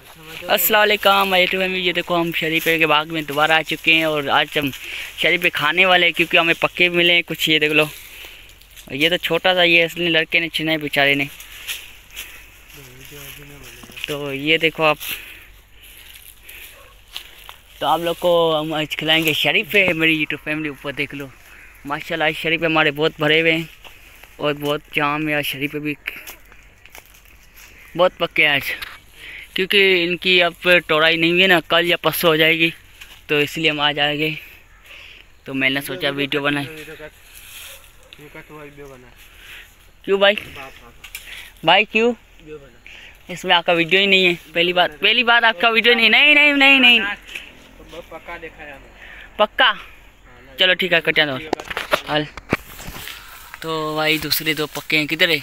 अस्सलाम वालेकुम ये देखो हम शरीफे के बाग में दोबारा आ चुके हैं और आज हम शरीफे खाने वाले हैं क्योंकि हमें पक्के मिले हैं कुछ। ये देख लो, ये तो छोटा सा ये इसलिए लड़के ने चुना है बेचारे ने। तो ये देखो आप, तो आप लोग को हम आज खिलाएंगे शरीफे। मेरी यूट्यूब फैमिली ऊपर देख लो, माशाल्लाह आज शरीफे हमारे बहुत भरे हुए हैं और बहुत जाम है। आज शरीफे भी बहुत पक्के हैं आज, क्योंकि इनकी अब टोराई नहीं है ना, कल या परसों हो जाएगी, तो इसलिए हम आ जाएंगे। तो मैंने सोचा वीडियो बनाए। क्यों भाई? भाई क्यों? इसमें आपका वीडियो ही नहीं है। पहली बार आपका वीडियो नहीं। नहीं नहीं नहीं नहीं पक्का देखा है पक्का। चलो ठीक है, कटिया दो हल। तो भाई दूसरे दो पक्के हैं, किधर है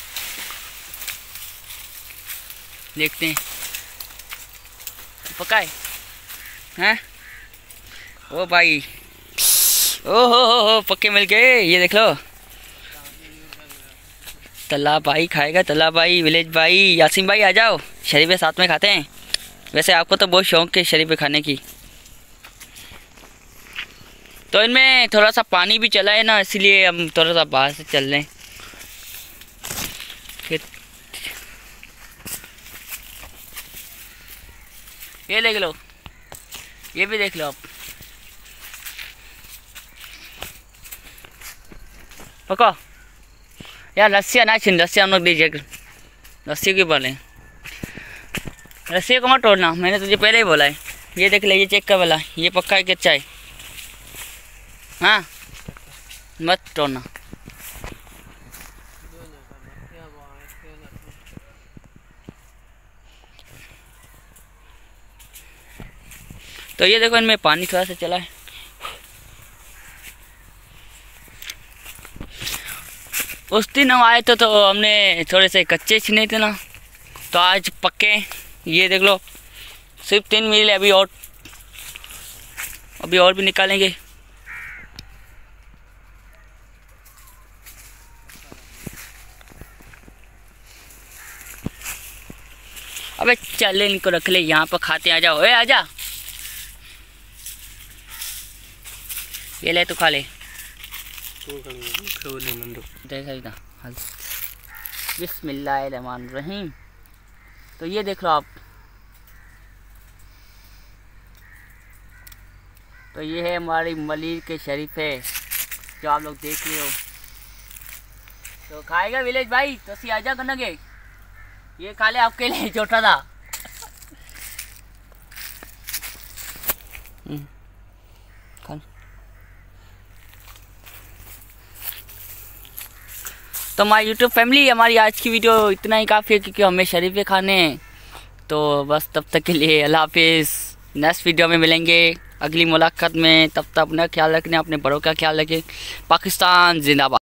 देखते हैं। पक्का है हैं? ओ भाई, ओ हो पक्के मिल गए। ये देख लो, तल्ला भाई खाएगा, तल्ला भाई, विलेज भाई, यासीन भाई आ जाओ, शरीफे साथ में खाते हैं। वैसे आपको तो बहुत शौक है शरीफे खाने की। तो इनमें थोड़ा सा पानी भी चला है ना, इसलिए हम थोड़ा सा बाहर से चल रहे हैं। फिर ये देख लो, ये भी देख लो आप। पको यार, रस्सियाँ ना छीन, रस्सियाँ हम लोग दीजिए। रस्सी क्यों बोले? रस्सी को मत तोड़ना, मैंने तुझे पहले ही बोला है। ये देख ले, ये चेक कर वाला, ये पक्का है कि अच्छा है? हाँ मत तोड़ना। तो ये देखो, इनमें पानी थोड़ा सा चला है। उस दिन हम आए तो हमने थोड़े से कच्चे छीने थे ना, तो आज पक्के। ये देख लो, सिर्फ 3 मिले, अभी और भी निकालेंगे। अबे चल, इनको रख ले, यहाँ पर खाते। आ जाओ, ए आजा, ये ले तू खा ले। बिस्मिल्लाहिर्रहमानिर्रहीम। तो ये देख लो आप, तो ये है हमारी मलिर के शरीफे जो आप लोग देख रहे हो। तो खाएगा विलेज भाई? तो सी आजा करना के, ये खा ले, आपके लिए छोटा था। तो हमारी यूट्यूब फैमिली, हमारी आज की वीडियो इतना ही काफ़ी है, क्योंकि हमें शरीफे खाने हैं। तो बस तब तक के लिए अल्लाह हाफिज़। नेक्स्ट वीडियो में मिलेंगे अगली मुलाकात में। तब तक अपना ख्याल रखना, अपने बड़ों का ख्याल रखें। पाकिस्तान जिंदाबाद।